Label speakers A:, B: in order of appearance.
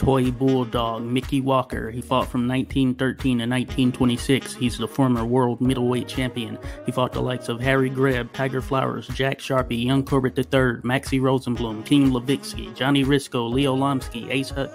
A: Toy Bulldog, Mickey Walker. He fought from 1913 to 1926. He's the former world middleweight champion. He fought the likes of Harry Greb, Tiger Flowers, Jack Sharpie, Young Corbett III, Maxie Rosenblum, King Levitsky, Johnny Risco, Leo Lomsky, Ace